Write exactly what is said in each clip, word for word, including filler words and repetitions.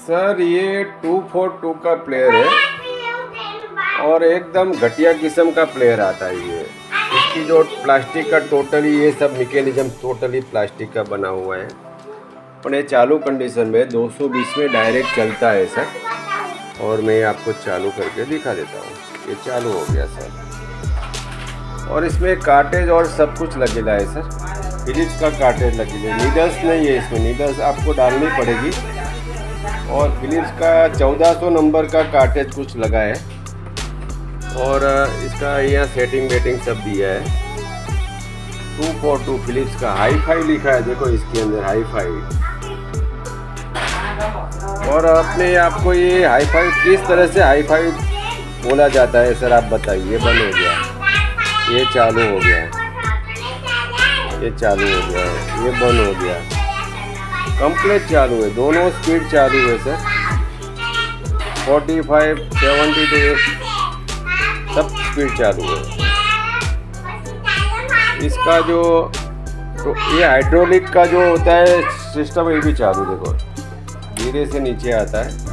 Sir ये two four two का player है और एकदम घटिया किस्म का प्लेयर आता है। ये इसकी जो प्लास्टिक का टोटली ये सब मैकेनिज्म टोटली प्लास्टिक का बना हुआ है। और ये चालू कंडीशन में दो सौ बीस में डायरेक्ट चलता है सर। और मैं आपको चालू करके दिखा देता हूँ। ये चालू हो गया सर। और इसमें कार्टेज और सब कुछ लगेगा है सर। फिलिप्स का कार्टेज लगेगा, नीडल्स नहीं है इसमें, नीडल्स आपको डालनी पड़ेगी। और फिलिप्स का चौदह सौ नंबर का कार्टेज कुछ लगा है। और इसका यहाँ सेटिंग वेटिंग सब दिया है। टू फोर टू फिलिप्स का हाई फाई लिखा है, देखो इसके अंदर हाई फाई। और अपने आपको ये हाई फाई किस तरह से हाई फाई बोला जाता है सर, आप बताइए। ये बंद हो गया, ये चालू हो गया, ये चालू हो गया, ये बंद हो गया, कंप्लीट चालू है, दोनों स्पीड चालू है सर। पैंतालीस, बहत्तर सब स्पीड चालू है। इसका जो तो ये हाइड्रोलिक का जो होता है सिस्टम, ये भी चालू, देखो धीरे से नीचे आता है,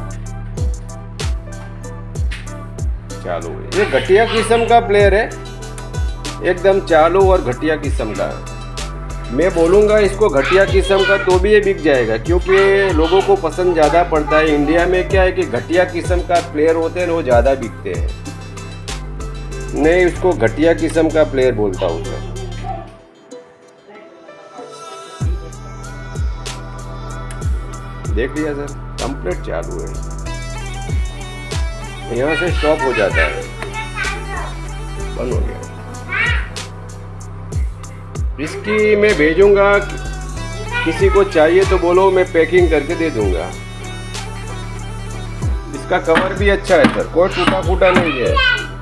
चालू है। ये घटिया किस्म का प्लेयर है, एकदम चालू और घटिया किस्म का। मैं बोलूँगा इसको घटिया किस्म का तो भी ये बिक जाएगा, क्योंकि लोगों को पसंद ज़्यादा पड़ता है। इंडिया में क्या है कि घटिया किस्म का प्लेयर होते हैं वो ज़्यादा बिकते हैं। मैं इसको घटिया किस्म का प्लेयर बोलता हूँ सर। देख लिया सर, कंप्लीट चालू है, यहाँ से स्टॉप हो जाता है, बंद हो गया। इसकी मैं भेजूंगा, किसी को चाहिए तो बोलो, मैं पैकिंग करके दे दूंगा। इसका कवर भी अच्छा है सर, कोई टूटा फूटा नहीं है।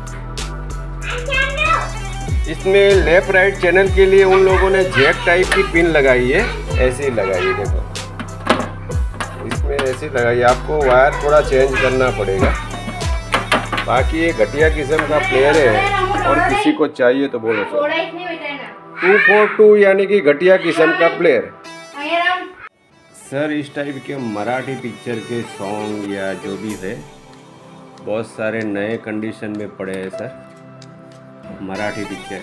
इसमें लेफ्ट राइट चैनल के लिए उन लोगों ने जैक टाइप की पिन लगाई है, ऐसे ही लगाई है, देखो इसमें ऐसे लगाई। आपको वायर थोड़ा चेंज करना पड़ेगा। बाकी ये घटिया किस्म का प्लेयर है और किसी को चाहिए तो बोलो सर। टू फोर टू यानी कि घटिया किस्म का प्लेयर सर। इस टाइप के मराठी पिक्चर के सॉन्ग या जो भी है बहुत सारे नए कंडीशन में पड़े हैं सर। मराठी पिक्चर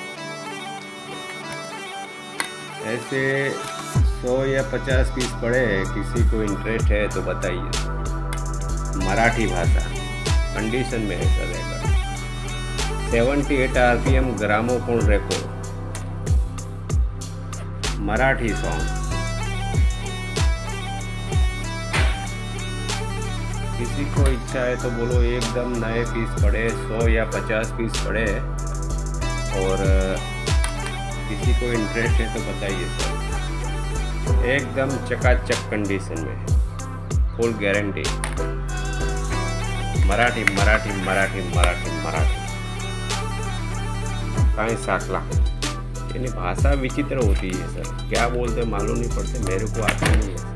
ऐसे सौ या पचास पीस पड़े हैं, किसी को इंटरेस्ट है तो बताइए। मराठी भाषा कंडीशन में है सर। अठहत्तर RPM gramophone record Marathi song. किसी को इच्छा है तो बोलो, एकदम नए पीस पड़े, सौ या पचास पीस पड़े। और किसी को इंटरेस्ट है तो बताइए सर। एकदम चकाचक कंडीशन में, फुल गारंटी। मराठी मराठी मराठी मराठी मराठी काई साकला। यानी भाषा विचित्र होती है सर, क्या बोलते मालूम नहीं पड़ते, मेरे को आता नहीं है।